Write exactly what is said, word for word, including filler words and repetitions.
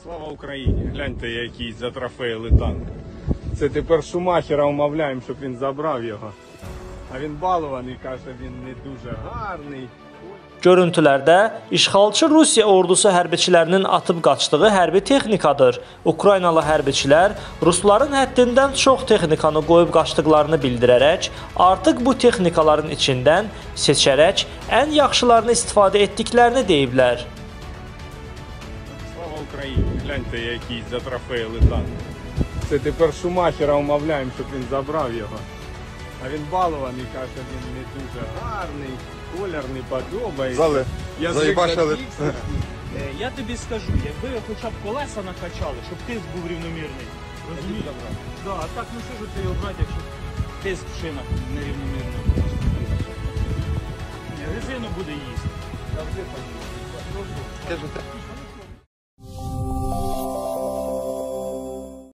Слава Україні! Гляньте, який затрофеїли танк. Це тепер Шумахера умовляємо, щоб він забрав його. А він балований, каже, він не дуже гарний. Görüntülərdə işğalçı Rusiya ordusu hərbiçilərinin atıb qaçdığı hərbi texnikadır. Ukraynalı hərbiçilər Rusların həddindən çox texnikanı qoyub qaçdıqlarını bildirərək, artıq bu texnikaların içindən seçərək ən yaxşılarını istifadə etdiklərini deyiblər. Слава Україні! Гляньте, який затрофеїли танк. Це тепер Шумахера умовляємо, щоб він забрав його. А він балований, каже, він не дуже гарний, колір не подобається. Зали, заїбашили. Я тобі скажу, якби хоча б колеса накачали, щоб тиск був рівномірний. Розумієш? Да, а так ну що ж ти його брати, якщо тиск в шинах нерівномірно. Резину буде їсти. Кажу,